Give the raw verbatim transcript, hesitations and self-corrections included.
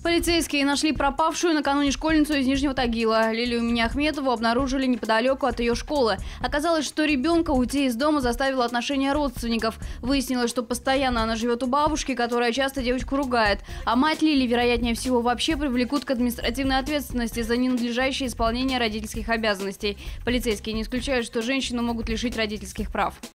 Полицейские нашли пропавшую накануне школьницу из Нижнего Тагила. Лилию Миниахметову обнаружили неподалеку от ее школы. Оказалось, что ребенка уйти из дома заставило отношение родственников. Выяснилось, что постоянно она живет у бабушки, которая часто девочку ругает. А мать Лили, вероятнее всего, вообще привлекут к административной ответственности за ненадлежащее исполнение родительских обязанностей. Полицейские не исключают, что женщину могут лишить родительских прав.